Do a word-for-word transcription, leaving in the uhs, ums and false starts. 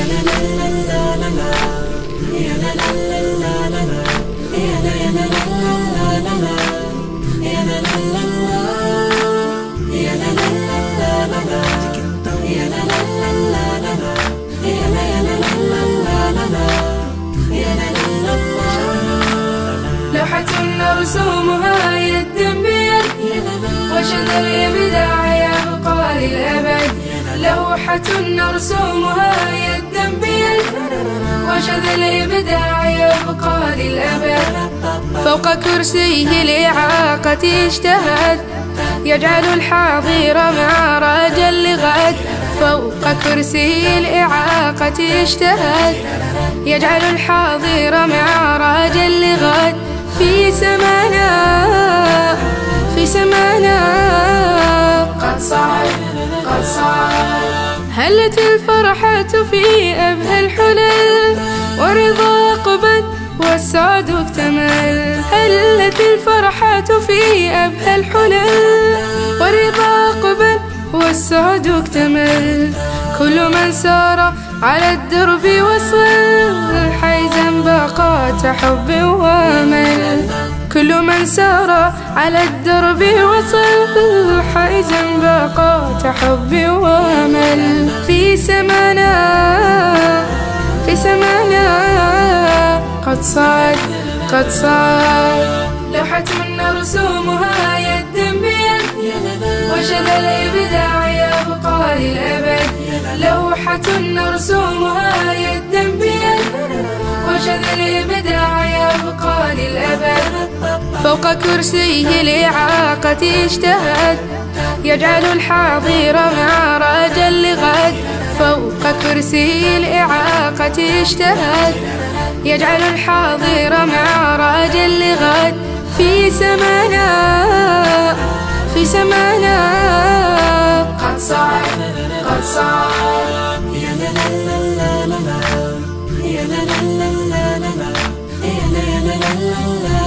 لوحة رسومها يد بيد وشذ الإبداع يبقى للأبد. لوحة رسومها يد بيد وشذ الإبداع يبقى للأبد. فوق كرسيه الإعاقة اجتهد يجعل الحاضر معراجا لغد. فوق كرسيه الإعاقة اجتهد يجعل الحاضر معراجا لغد. في سمانا في سمانا قد صعد قد صعد. هلت الفرحة في أبهى الحلل ورضا أقبل والسعد اكتمل. هلت الفرحة في أبهى الحلل ورضا أقبل والسعد اكتمل. كل من سار على الدرب وصل حيزا باقات حب وامل. كل من سار على الدرب وصل حيزا باقات حب وامل. في سمانا في سمانا قد صعد قد صعد. لوحة رسومها يد بيد وشذ الإبداع يبقى للأبد. لوحة رسومها يد بيد وشذ الإبداع يبقى للأبد. فوق كرسيه الإعاقة اجتهد يجعل الحاضر معراجا لغد. فوق كرسيه الإعاقة اجتهد يجعل الحاضر معراجا لغد. في سمانا في سمانا قد صعد قد صعد. يا لا لا لا لا لا يا لا لا لا لا لا يا لا لا لا لا.